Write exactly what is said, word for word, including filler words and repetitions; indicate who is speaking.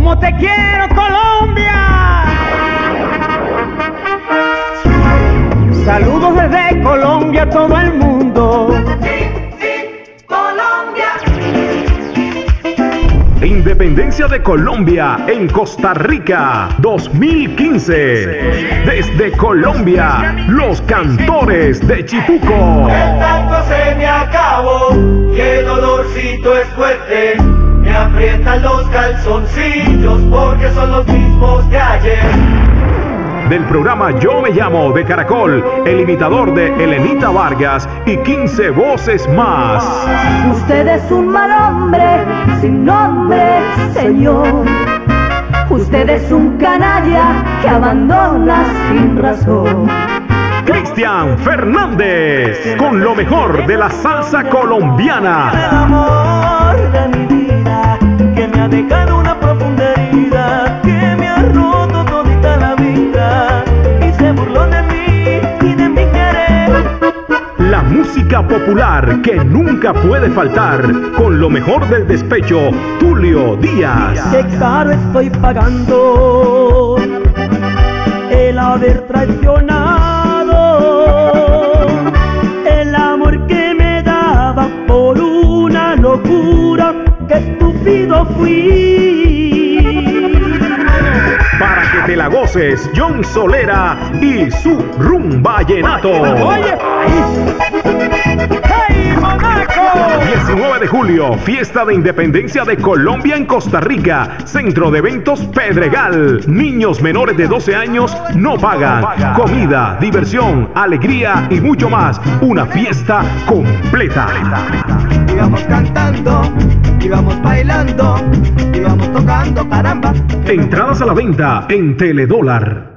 Speaker 1: como te quiero, Colombia. Saludos desde Colombia a todo el mundo.
Speaker 2: Sí, sí, Colombia.
Speaker 3: Independencia de Colombia en Costa Rica dos mil quince. Desde Colombia, los cantores de Chipuco.
Speaker 2: El tango se me acabó y el olorcito es fuerte. Me aprietan los calzoncillos porque son los mismos de ayer.
Speaker 3: Del programa Yo Me Llamo de Caracol, el imitador de Elenita Vargas y quince voces más.
Speaker 4: Usted es un mal hombre, sin nombre, señor. Usted es un canalla que abandona sin razón.
Speaker 3: Cristian Fernández, con lo mejor de la salsa colombiana.
Speaker 5: El amor de mi vida, que me ha dejado una profunda herida, que me ha roto todita la vida y se burló de mí y de mi querer.
Speaker 3: La música popular que nunca puede faltar, con lo mejor del despecho, Tulio Díaz.
Speaker 5: Qué caro estoy pagando el haber traicionado el amor que me daba por una locura. Qué estúpido fui.
Speaker 3: Para que te la goces, John Solera y su rumba vallenato.
Speaker 1: Oye, ¡hey, Monaco!
Speaker 3: diecinueve de julio, fiesta de independencia de Colombia en Costa Rica. Centro de eventos Pedregal. Niños menores de doce años no pagan. Comida, diversión, alegría y mucho más. Una fiesta completa.
Speaker 2: Íbamos cantando, íbamos bailando, íbamos tocando, caramba.
Speaker 3: Entradas a la venta en Teledólar.